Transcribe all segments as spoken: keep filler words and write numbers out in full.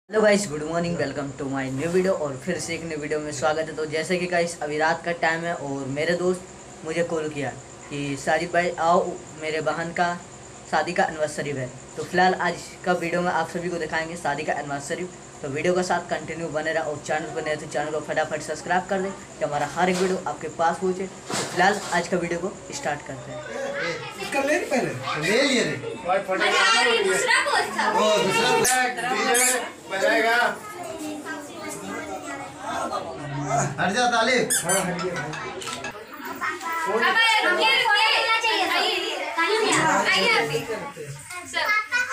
Hello guys, good morning, welcome to my new video. और फिर से एक न्यू वीडियो में स्वागत है। तो जैसे कि गाइस अभी रात का टाइम है और मेरे दोस्त मुझे कॉल किया कि साजिद भाई आओ, मेरे बहन का शादी का एनिवर्सरी है। तो फिलहाल आज का वीडियो में आप सभी को दिखाएंगे शादी का एनिवर्सरी। तो वीडियो का साथ कंटिन्यू बने रहा और चैनल पर नए तो चैनल को फटाफट सब्सक्राइब कर दें कि हमारा हर एक वीडियो आपके पास पहुँचे। तो फिलहाल आज का वीडियो को स्टार्ट करते हैं। इसका ले पहले ले लिए रे दूसरा पोस्ट था ओ दूसरा बजाएगा। हट जा तालिब। हां हट गया भाई। अब रुकिए रुकिए चाहिए तालिब आइए आइए सर।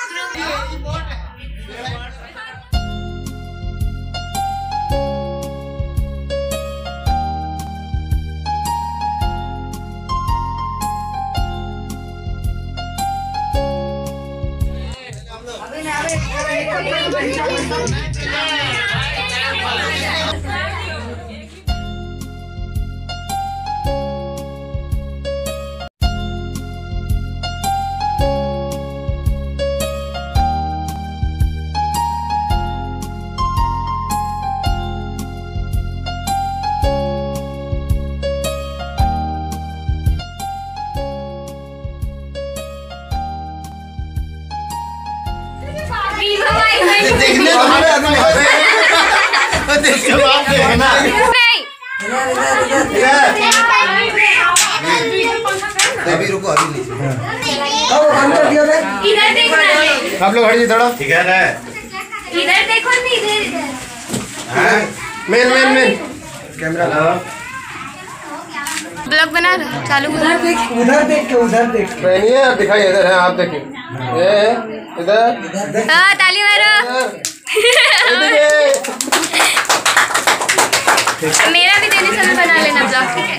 देखने हमारे आदमी है। देख के बात देखना अभी रुको अभी लीजिए। इधर देखना आप लोग हट जी थोड़ा। ठीक है ना, इधर देखो नहीं इधर main main main camera blog बना रहा चालू उधर देख उधर देख के उधर देख के पहनिए दिखाइए। इधर है, आप देखिए ये इधर। हां ताली मारो। मेरा भी देने समय बना लेना ब्लॉग, ठीक है।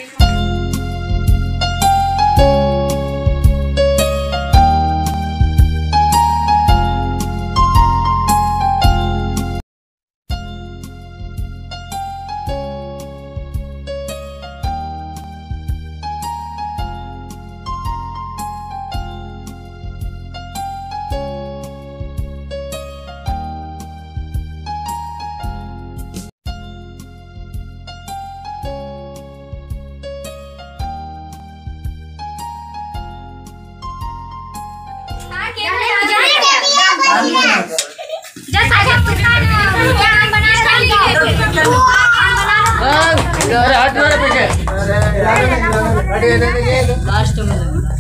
लास्ट में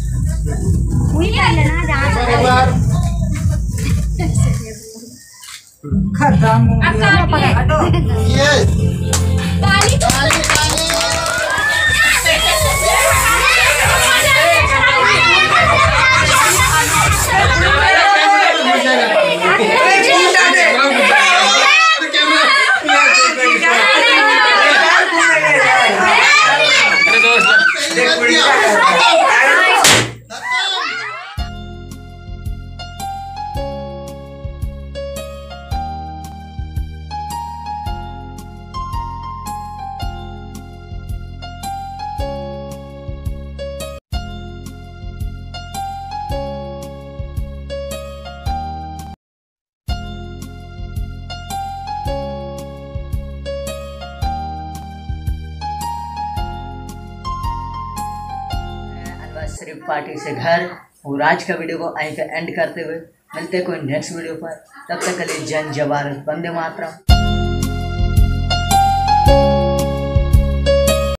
सिर्फ पार्टी से घर। और आज का वीडियो को यहीं पे एंड करते हुए मिलते हैं कोई नेक्स्ट वीडियो पर। तब तक के लिए जय जवान, वंदे मातरम।